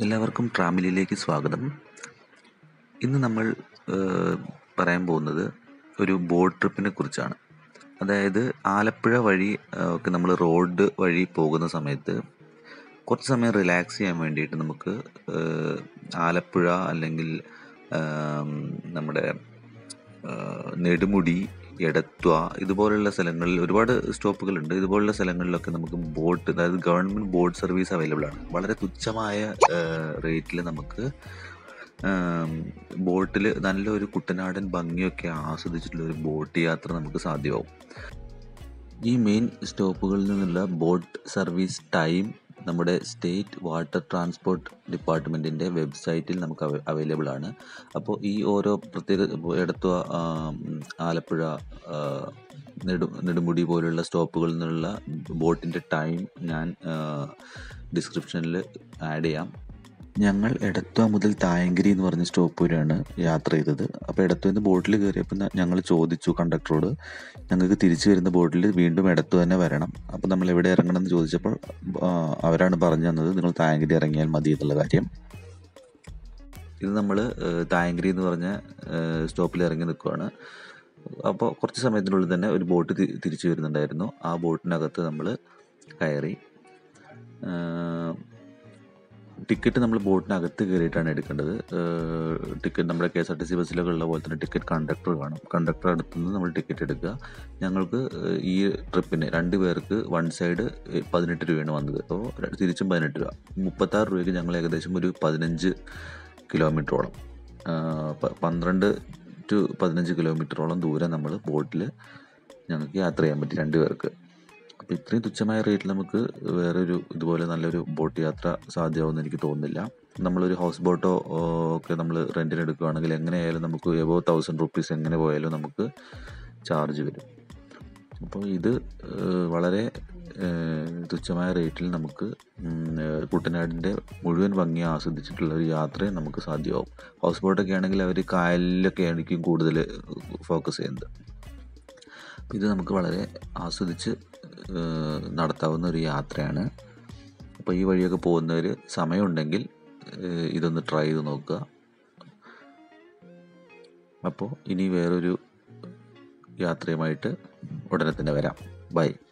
എല്ലാവർക്കും ട്രാവലിലേക്ക് സ്വാഗതം. ഇന്ന് നമ്മൾ പറയാൻ പോകുന്നത് ഒരു ബോട്ട് ട്രിപ്പിനെ കുറിച്ചാണ്. അതായത് ആലപ്പുഴ വഴി ഒക്കെ നമ്മൾ റോഡ് വഴി പോകുന്ന സമയത്ത് കുറച്ച് സമയം റിലാക്സ് ചെയ്യാൻ വേണ്ടിയിട്ട് നമുക്ക് ആലപ്പുഴ അല്ലെങ്കിൽ നമ്മുടെ നെടുമുടി, എടത്വ ഇതുപോലുള്ള സ്ഥലങ്ങളിൽ ഒരുപാട് സ്റ്റോപ്പുകളുണ്ട്. ഇതുപോലുള്ള സ്ഥലങ്ങളിലൊക്കെ നമുക്ക് ബോട്ട്, അതായത് ഗവൺമെൻറ് ബോട്ട് സർവീസ് അവൈലബിൾ ആണ്. വളരെ തുച്ഛമായ റേറ്റിൽ നമുക്ക് ബോട്ടിൽ നല്ലൊരു കുട്ടനാടൻ ഭംഗിയൊക്കെ ആസ്വദിച്ചിട്ടുള്ള ഒരു ബോട്ട് യാത്ര നമുക്ക് സാധ്യമാവും. ഈ മെയിൻ സ്റ്റോപ്പുകളിൽ നിന്നുള്ള ബോട്ട് സർവീസ് ടൈം നമ്മുടെ സ്റ്റേറ്റ് വാട്ടർ ട്രാൻസ്പോർട്ട് ഡിപ്പാർട്ട്മെൻറ്റിൻ്റെ വെബ്സൈറ്റിൽ നമുക്ക് അവൈലബിൾ ആണ്. അപ്പോൾ ഈ ഓരോ പ്രത്യേക എടത്വ, ആലപ്പുഴ, നെടുമുടി പോലുള്ള സ്റ്റോപ്പുകളിൽ നിന്നുള്ള ബോട്ടിൻ്റെ ടൈം ഞാൻ ഡിസ്ക്രിപ്ഷനിൽ ആഡ് ചെയ്യാം. ഞങ്ങൾ എടത്വ മുതൽ തായങ്കരി എന്ന് പറഞ്ഞ സ്റ്റോപ്പ് വരെയാണ് യാത്ര ചെയ്തത്. അപ്പോൾ എടത്വയിൽ നിന്ന് ബോട്ടിൽ കയറിയപ്പോൾ ഞങ്ങൾ ചോദിച്ചു കണ്ടക്ടറോട്, ഞങ്ങൾക്ക് തിരിച്ചു വരുന്ന ബോട്ടിൽ വീണ്ടും എടത്വ തന്നെ വരണം, അപ്പോൾ നമ്മൾ എവിടെ ഇറങ്ങണം എന്ന് ചോദിച്ചപ്പോൾ അവരാണ് പറഞ്ഞു തന്നത് നിങ്ങൾ തായങ്കരി ഇറങ്ങിയാൽ മതി എന്നുള്ള കാര്യം. ഇത് നമ്മൾ തായങ്കരി എന്ന് പറഞ്ഞ സ്റ്റോപ്പിൽ ഇറങ്ങി നിൽക്കുകയാണ്. അപ്പോൾ കുറച്ച് സമയത്തിനുള്ളിൽ തന്നെ ഒരു ബോട്ട് തിരിച്ചു വരുന്നുണ്ടായിരുന്നു. ആ ബോട്ടിനകത്ത് നമ്മൾ കയറി. ടിക്കറ്റ് നമ്മൾ ബോട്ടിനകത്ത് കയറിയിട്ടാണ് എടുക്കേണ്ടത്. ടിക്കറ്റ് നമ്മുടെ KSRTC ബസ്സിലൊക്കെ ഉള്ള പോലെ തന്നെ ടിക്കറ്റ് കണ്ടക്ടർ കാണും. കണ്ടക്ടർ അടുത്ത് നിന്ന് നമ്മൾ ടിക്കറ്റ് എടുക്കുക. ഞങ്ങൾക്ക് ഈ ട്രിപ്പിന് 2 പേർക്ക് വൺ സൈഡ് 18 രൂപയാണ് വന്നത്. അപ്പോൾ തിരിച്ചും 18 രൂപ, 36 രൂപയ്ക്ക് ഞങ്ങൾ ഏകദേശം ഒരു 15 കിലോമീറ്ററോളം, 12 to 15 കിലോമീറ്ററോളം ദൂരം നമ്മൾ ബോട്ടിൽ ഞങ്ങൾക്ക് യാത്ര ചെയ്യാൻ പറ്റി 2 പേർക്ക്. അപ്പോൾ ഇത്രയും തുച്ഛമായ റേറ്റിൽ നമുക്ക് വേറൊരു ഇതുപോലെ നല്ലൊരു ബോട്ട് യാത്ര സാധ്യമാവുമെന്ന് എനിക്ക് തോന്നുന്നില്ല. നമ്മളൊരു ഹൗസ് ബോട്ടോ ഒക്കെ നമ്മൾ റെൻറ്റിന് എടുക്കുകയാണെങ്കിൽ എങ്ങനെയായാലും നമുക്ക് എബോവ് 1000 റുപ്പീസ് എങ്ങനെ പോയാലും നമുക്ക് ചാർജ് വരും. അപ്പോൾ ഇത് വളരെ തുച്ഛമായ റേറ്റിൽ നമുക്ക് കുട്ടനാടിൻ്റെ മുഴുവൻ ഭംഗി ആസ്വദിച്ചിട്ടുള്ള ഒരു യാത്രയും നമുക്ക് സാധ്യമാവും. ഹൗസ് ബോട്ടൊക്കെ ആണെങ്കിൽ അവർ കായലിലൊക്കെ ആയിരിക്കും കൂടുതൽ ഫോക്കസ് ചെയ്യുന്നത്. ഇത് നമുക്ക് വളരെ ആസ്വദിച്ച് നടത്താവുന്ന ഒരു യാത്രയാണ്. അപ്പോൾ ഈ വഴിയൊക്കെ പോകുന്നവർ സമയമുണ്ടെങ്കിൽ ഇതൊന്ന് ട്രൈ ചെയ്ത് നോക്കുക. അപ്പോൾ ഇനി വേറൊരു യാത്രയുമായിട്ട് ഉടനെ തന്നെ വരാം. ബൈ.